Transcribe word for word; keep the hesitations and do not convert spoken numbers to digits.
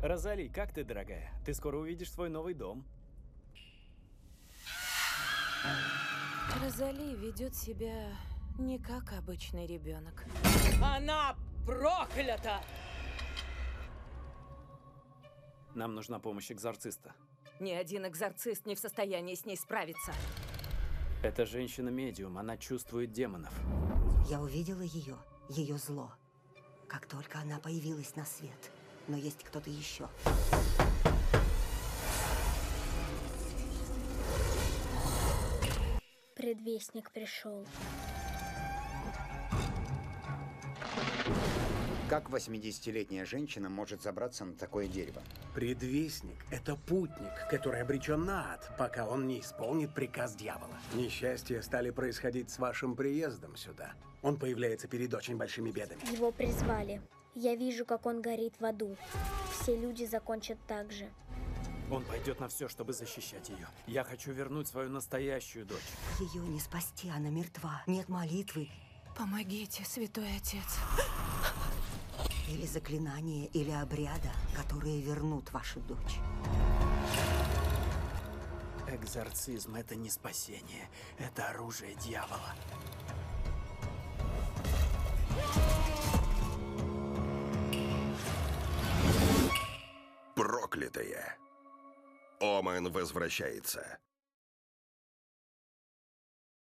Розали, как ты, дорогая? Ты скоро увидишь свой новый дом. Розали ведет себя не как обычный ребенок. Она проклята! Нам нужна помощь экзорциста. Ни один экзорцист не в состоянии с ней справиться. Эта женщина-медиум, она чувствует демонов. Я увидела ее, ее зло, как только она появилась на свет. Но есть кто-то еще. Предвестник пришел. Как восьмидесятилетняя женщина может забраться на такое дерево? Предвестник – это путник, который обречен на ад, пока он не исполнит приказ дьявола. Несчастья стали происходить с вашим приездом сюда. Он появляется перед очень большими бедами. Его призвали. Я вижу, как он горит в аду. Все люди закончат так же. Он пойдет на все, чтобы защищать ее. Я хочу вернуть свою настоящую дочь. Ее не спасти, она мертва. Нет молитвы. Помогите, святой отец. Или заклинания, или обряда, которые вернут вашу дочь. Экзорцизм – это не спасение. Это оружие дьявола. Проклятая. Омен возвращается.